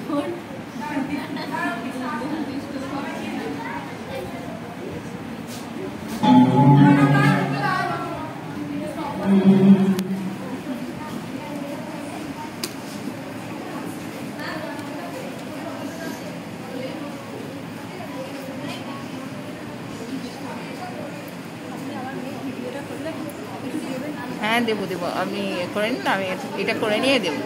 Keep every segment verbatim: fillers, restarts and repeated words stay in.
হ্যাঁ দেবো দেবো, আমি করে নিন, আমি এটা করে নিয়ে দেবো।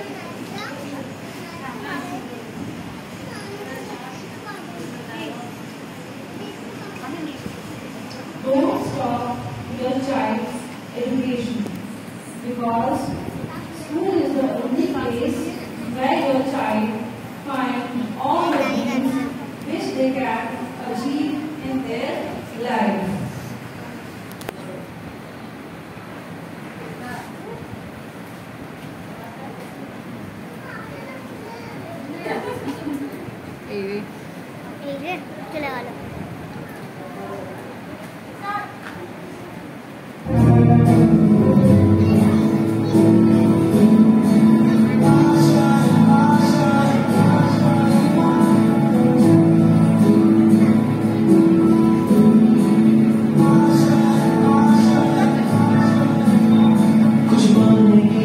Don't stop your child's education, because school is the only place where your child finds all the things which they can achieve in their life. चले वाला कुछ बोलने की